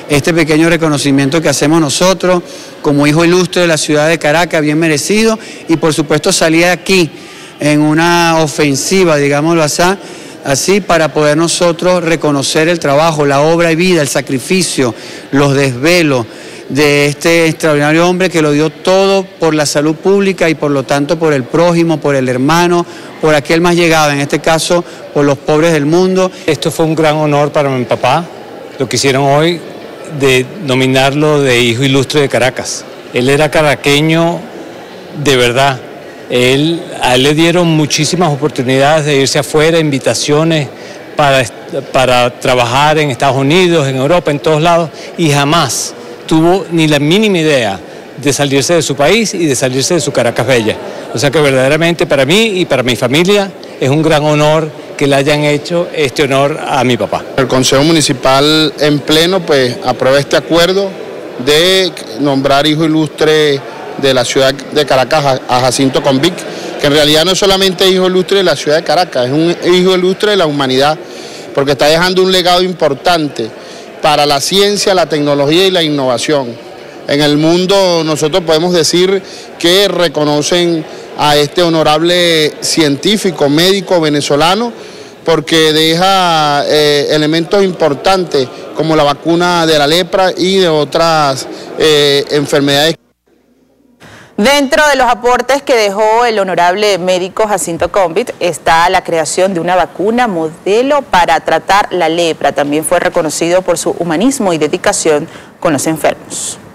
este pequeño reconocimiento que hacemos nosotros como hijo ilustre de la ciudad de Caracas, bien merecido, y por supuesto salí aquí en una ofensiva, digámoslo así, para poder nosotros reconocer el trabajo, la obra y vida, el sacrificio, los desvelos de este extraordinario hombre que lo dio todo por la salud pública y por lo tanto por el prójimo, por el hermano, por aquel más llegado, en este caso por los pobres del mundo. Esto fue un gran honor para mi papá, lo que hicieron hoy de nominarlo de hijo ilustre de Caracas. Él era caraqueño de verdad. A él le dieron muchísimas oportunidades de irse afuera, invitaciones para trabajar en Estados Unidos, en Europa, en todos lados, y jamás tuvo ni la mínima idea de salirse de su país y de salirse de su Caracas bella. O sea que verdaderamente para mí y para mi familia es un gran honor que le hayan hecho este honor a mi papá. El Consejo Municipal en pleno pues aprueba este acuerdo de nombrar hijo ilustre de la ciudad de Caracas a Jacinto Convic, que en realidad no es solamente hijo ilustre de la ciudad de Caracas, es un hijo ilustre de la humanidad, porque está dejando un legado importante para la ciencia, la tecnología y la innovación. En el mundo nosotros podemos decir que reconocen a este honorable científico, médico venezolano, porque deja elementos importantes como la vacuna de la lepra y de otras enfermedades. Dentro de los aportes que dejó el honorable médico Jacinto Convic está la creación de una vacuna modelo para tratar la lepra. También fue reconocido por su humanismo y dedicación con los enfermos.